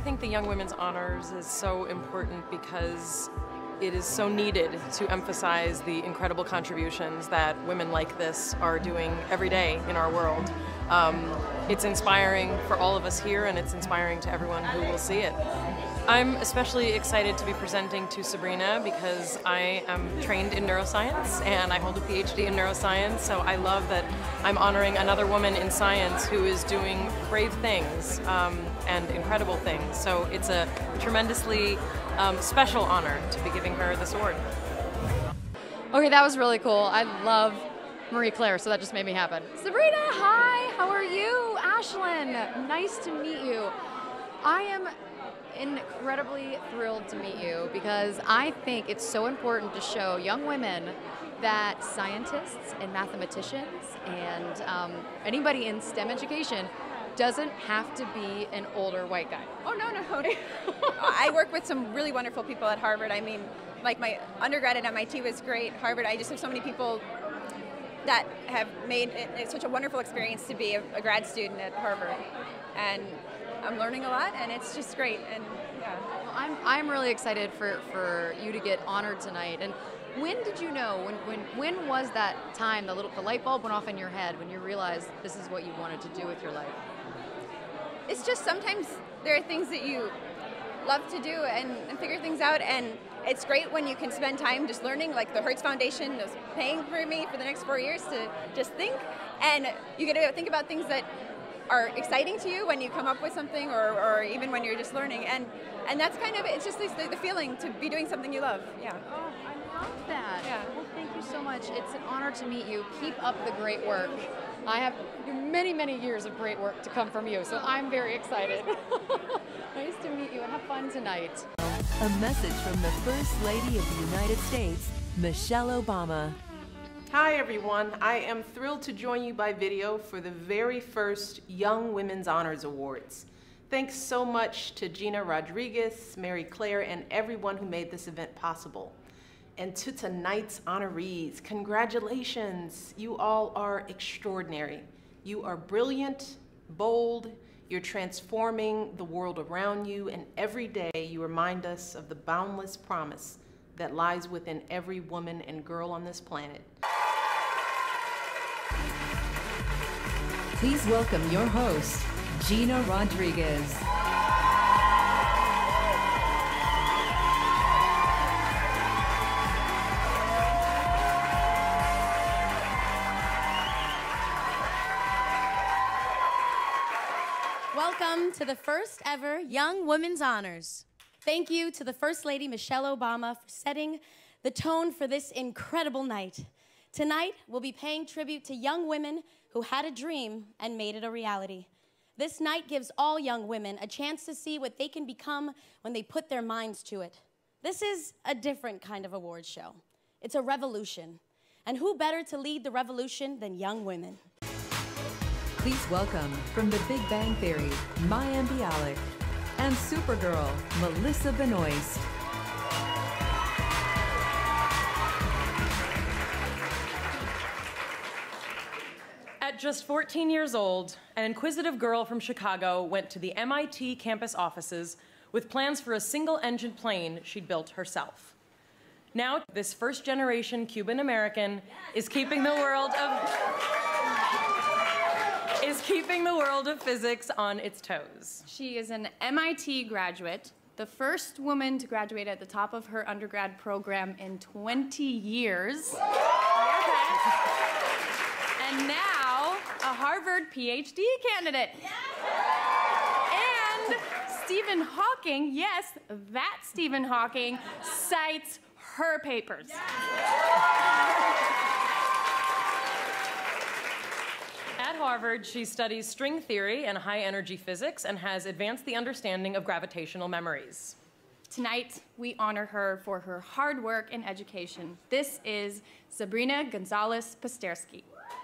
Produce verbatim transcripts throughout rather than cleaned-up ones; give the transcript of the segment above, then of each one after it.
think the Young Women's Honors is so important because it is so needed to emphasize the incredible contributions that women like this are doing every day in our world. Um, it's inspiring for all of us here, and it's inspiring to everyone who will see it. I'm especially excited to be presenting to Sabrina because I am trained in neuroscience and I hold a P H D in neuroscience, so I love that I'm honoring another woman in science who is doing brave things um, and incredible things. So it's a tremendously um, special honor to be giving her this award. Okay, that was really cool. I love Marie Claire, so that just made me happen. Sabrina, hi, how are you? Ashlyn, nice to meet you. I am incredibly thrilled to meet you because I think it's so important to show young women that scientists and mathematicians and um, anybody in STEM education doesn't have to be an older white guy. Oh, no, no. I work with some really wonderful people at Harvard. I mean, like my undergrad at M I T was great. Harvard, I just have so many people that have made it such a wonderful experience to be a, a grad student at Harvard. And I'm learning a lot, and it's just great. And yeah, well, I'm I'm really excited for for you to get honored tonight. And when did you know? When when when was that time? The little the light bulb went off in your head when you realized this is what you wanted to do with your life. It's just sometimes there are things that you love to do and, and figure things out, and it's great when you can spend time just learning. Like the Hertz Foundation is paying for me for the next four years to just think, and you get to think about things that are exciting to you when you come up with something, or, or even when you're just learning, and and that's kind of, it's just the, the feeling to be doing something you love. Yeah. Oh, I love that. Yeah. Well, thank you so much. It's an honor to meet you. Keep up the great work. I have many, many years of great work to come from you, so I'm very excited. Nice to meet you, and have fun tonight. A message from the First Lady of the United States, Michelle Obama. Hi everyone, I am thrilled to join you by video for the very first Young Women's Honors Awards. Thanks so much to Gina Rodriguez, Mary Claire, and everyone who made this event possible. And to tonight's honorees, congratulations. You all are extraordinary. You are brilliant, bold, you're transforming the world around you, and every day you remind us of the boundless promise that lies within every woman and girl on this planet. Please welcome your host, Gina Rodriguez. Welcome to the first ever Young Women's Honors. Thank you to the First Lady Michelle Obama for setting the tone for this incredible night. Tonight, we'll be paying tribute to young women who had a dream and made it a reality. This night gives all young women a chance to see what they can become when they put their minds to it. This is a different kind of awards show. It's a revolution. And who better to lead the revolution than young women? Please welcome, from The Big Bang Theory, Mayim Bialik, and Supergirl, Melissa Benoist. At just fourteen years old, an inquisitive girl from Chicago went to the M I T campus offices with plans for a single-engine plane she'd built herself. Now, this first-generation Cuban-American is keeping the world of is keeping the world of physics on its toes. She is an M I T graduate, the first woman to graduate at the top of her undergrad program in twenty years. And now, a Harvard P H D candidate. And Stephen Hawking, yes, that Stephen Hawking, cites her papers. At Harvard, she studies string theory and high-energy physics and has advanced the understanding of gravitational memories. Tonight, we honor her for her hard work and education. This is Sabrina Gonzalez Pasterski.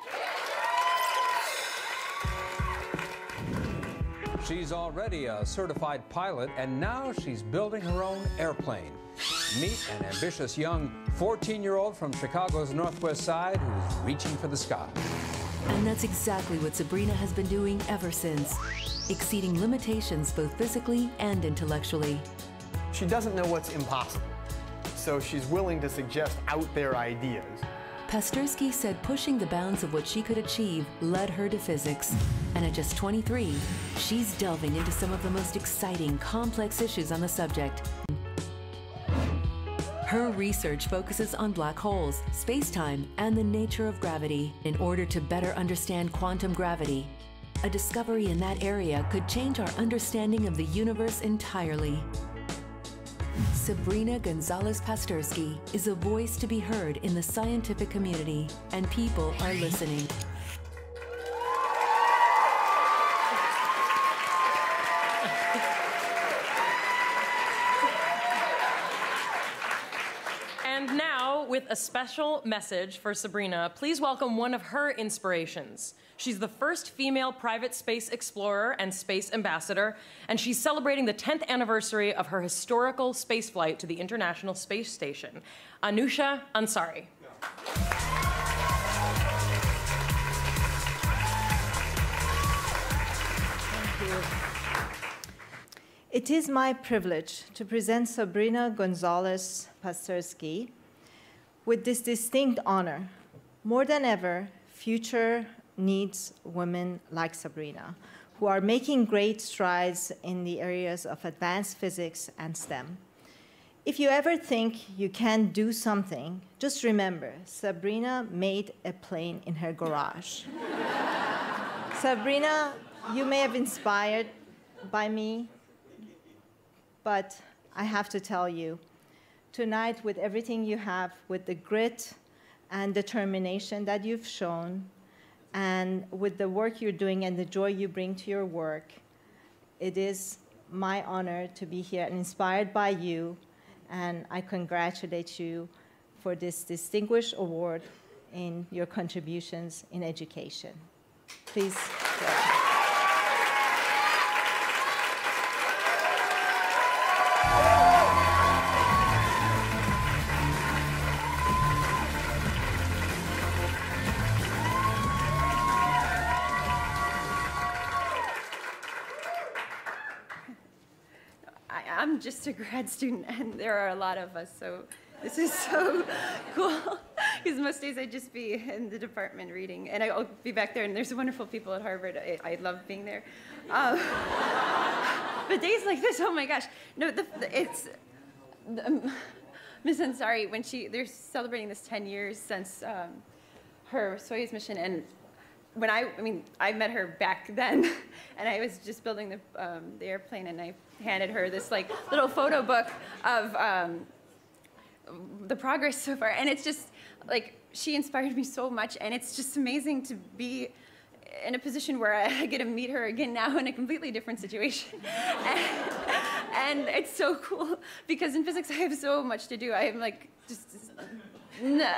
She's already a certified pilot, and now she's building her own airplane. Meet an ambitious young fourteen-year-old from Chicago's Northwest Side who's reaching for the sky. And that's exactly what Sabrina has been doing ever since. exceeding limitations both physically and intellectually. She doesn't know what's impossible, so she's willing to suggest out there ideas. Pasterski said pushing the bounds of what she could achieve led her to physics. And at just twenty-three, she's delving into some of the most exciting, complex issues on the subject. Her research focuses on black holes, space-time, and the nature of gravity in order to better understand quantum gravity. A discovery in that area could change our understanding of the universe entirely. Sabrina Gonzalez Pasterski is a voice to be heard in the scientific community, and people are listening. And now, with a special message for Sabrina, please welcome one of her inspirations. She's the first female private space explorer and space ambassador, and she's celebrating the tenth anniversary of her historical spaceflight to the International Space Station. Anusha Ansari. Thank you. It is my privilege to present Sabrina Gonzalez Pasterski with this distinct honor. More than ever, future needs women like Sabrina, who are making great strides in the areas of advanced physics and STEM. If you ever think you can do something, just remember, Sabrina made a plane in her garage. Sabrina, you may have inspired by me, but I have to tell you, tonight, with everything you have, with the grit and determination that you've shown, and with the work you're doing and the joy you bring to your work, it is my honor to be here and inspired by you, and I congratulate you for this distinguished award in your contributions in education. Please. I'm just a grad student, and there are a lot of us, so this is so cool. Because most days I'd just be in the department reading, and I'll be back there, and there's wonderful people at Harvard. I, I love being there. Um, but days like this, oh my gosh. No, the, the, it's, the, Miz Ansari, when she, they're celebrating this ten years since um, her Soyuz mission, and when I, I mean, I met her back then, and I was just building the, um, the airplane, and I handed her this like little photo book of um, the progress so far, and it's just like she inspired me so much, and it's just amazing to be in a position where I get to meet her again now in a completely different situation. and, and it's so cool because in physics I have so much to do. I am like just. Nah.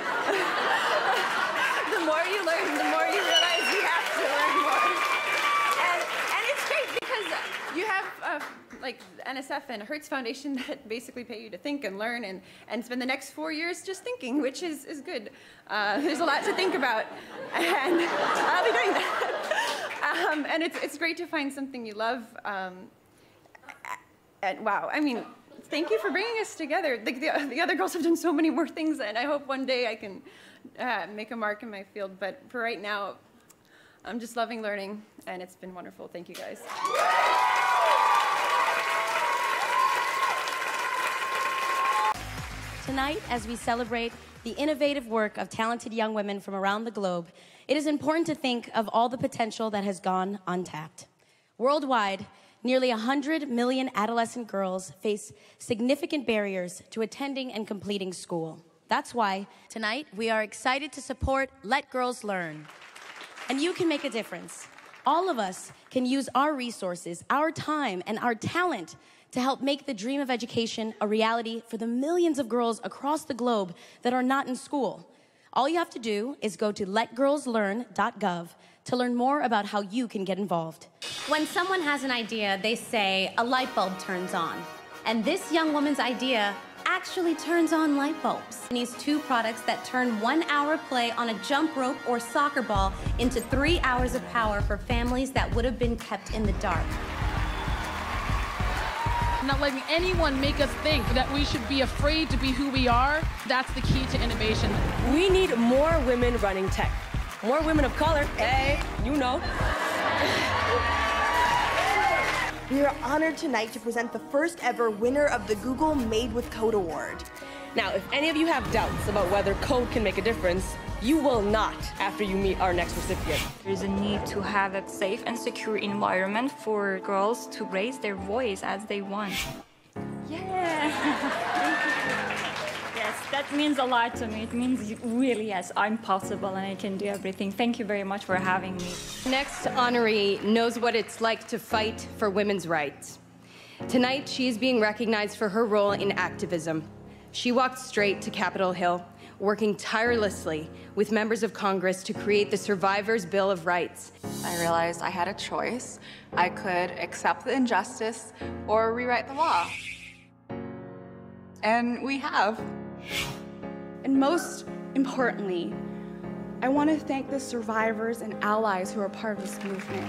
The more you learn, the more you realize you have to learn more. And, and it's great because you have uh, like N S F and Hertz Foundation that basically pay you to think and learn and, and spend the next four years just thinking, which is, is good. Uh, there's a lot to think about, and I'll be doing that. Um, and it's, it's great to find something you love. Um, and wow, I mean, thank you for bringing us together. The, the, the other girls have done so many more things, and I hope one day I can uh, make a mark in my field. But for right now, I'm just loving learning, and it's been wonderful. Thank you, guys. Tonight, as we celebrate the innovative work of talented young women from around the globe, it is important to think of all the potential that has gone untapped. Worldwide, nearly one hundred million adolescent girls face significant barriers to attending and completing school. That's why tonight we are excited to support Let Girls Learn. And you can make a difference. All of us can use our resources, our time, and our talent to help make the dream of education a reality for the millions of girls across the globe that are not in school. All you have to do is go to let girls learn dot gov to learn more about how you can get involved. When someone has an idea, they say a light bulb turns on. And this young woman's idea actually turns on light bulbs. It needs two products that turn one hour play on a jump rope or soccer ball into three hours of power for families that would have been kept in the dark. Not letting anyone make us think that we should be afraid to be who we are. That's the key to innovation. We need more women running tech. More women of color. Hey, you know. We are honored tonight to present the first ever winner of the Google Made with Code Award. Now, if any of you have doubts about whether code can make a difference, you will not after you meet our next recipient. There's a need to have a safe and secure environment for girls to raise their voice as they want. Yeah. Yes, that means a lot to me. It means really, yes, I'm possible and I can do everything. Thank you very much for having me. Next honoree knows what it's like to fight for women's rights. Tonight, she is being recognized for her role in activism. She walked straight to Capitol Hill, working tirelessly with members of Congress to create the Survivors' Bill of Rights. I realized I had a choice. I could accept the injustice or rewrite the law. And we have. And most importantly, I want to thank the survivors and allies who are part of this movement.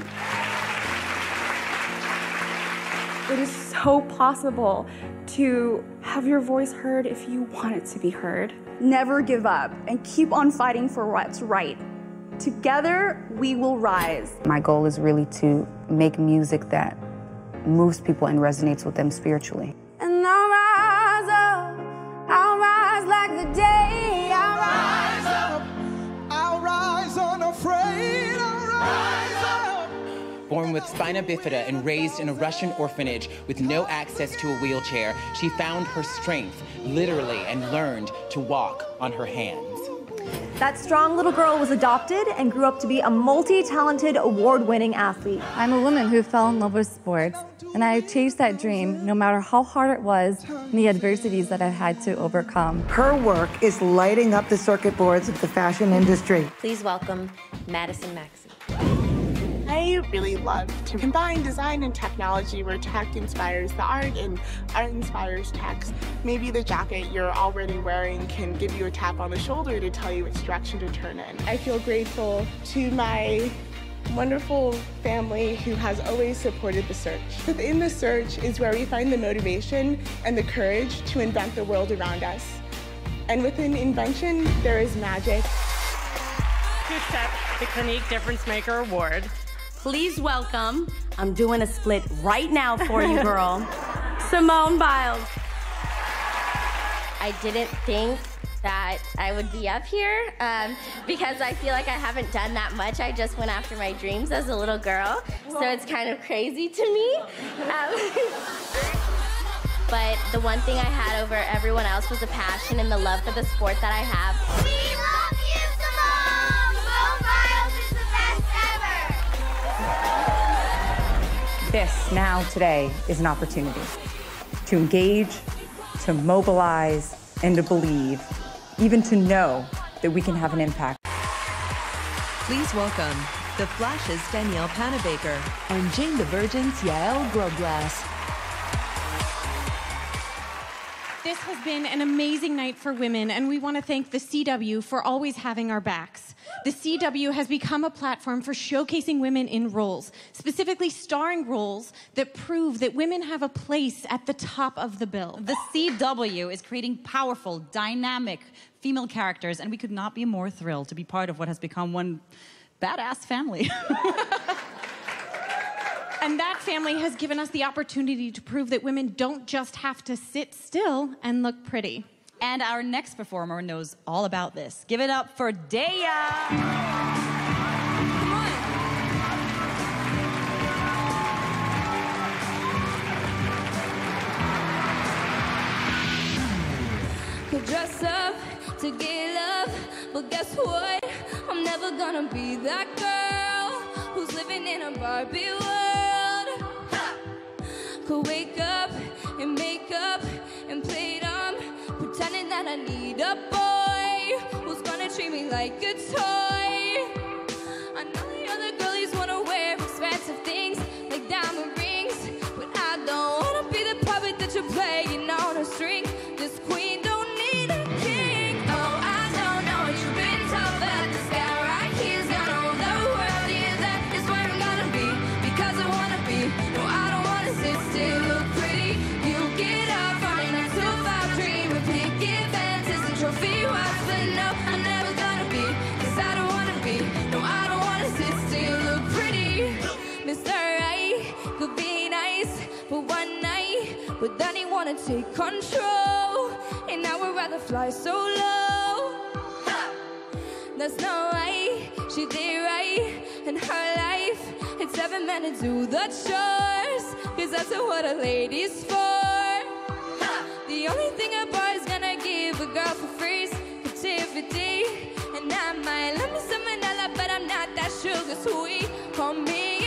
It is so possible to have your voice heard if you want it to be heard. Never give up and keep on fighting for what's right. Together, we will rise. My goal is really to make music that moves people and resonates with them spiritually. And I'll rise up, I'll rise like the day. I'll rise up, I'll rise unafraid, I'll rise up. Born with spina bifida and raised in a Russian orphanage with no access to a wheelchair, she found her strength, literally, and learned to walk on her hands. That strong little girl was adopted and grew up to be a multi-talented, award-winning athlete. I'm a woman who fell in love with sports, and I chased that dream no matter how hard it was and the adversities that I had to overcome. Her work is lighting up the circuit boards of the fashion industry. Please welcome Madison Maxey. I really love to combine design and technology where tech inspires the art and art inspires tech. Maybe the jacket you're already wearing can give you a tap on the shoulder to tell you which direction to turn in. I feel grateful to my wonderful family who has always supported the search. Within the search is where we find the motivation and the courage to invent the world around us. And within invention, there is magic. To accept the Clinique Difference Maker Award, Please welcome, I'm doing a split right now for you, girl, Simone Biles. I didn't think that I would be up here um, because I feel like I haven't done that much. I just went after my dreams as a little girl, so it's kind of crazy to me. Um, but the one thing I had over everyone else was the passion and the love for the sport that I have. We love you, Simone! Simone Biles is the best ever! This, now, today, is an opportunity to engage, to mobilize, and to believe, even to know that we can have an impact. Please welcome the Flash's Danielle Panabaker and Jane the Virgin's Yael Grobglass. This has been an amazing night for women, and we want to thank the C W for always having our backs. The C W has become a platform for showcasing women in roles, specifically starring roles that prove that women have a place at the top of the bill. The C W is creating powerful, dynamic female characters, and we could not be more thrilled to be part of what has become one badass family. And that family has given us the opportunity to prove that women don't just have to sit still and look pretty. And our next performer knows all about this. Give it up for Daya! Dress up to get love, but guess what? I'm never gonna be that girl who's living in a Barbie world. Ha! Could wake up and make up and play dumb, pretending that I need a boy who's gonna treat me like a toy. I know the other girlies wanna wear expensive things like diamond rings, but I don't wanna be the puppet that you're playing on a string. This but then he wanna take control, and I would rather fly solo. There's no way she did right in her life. It's never meant to do the chores, cause that's what a lady's for. The only thing a boy's gonna give a girl for free is activity. And I might love me some vanilla, but I'm not that sugar sweet. Call me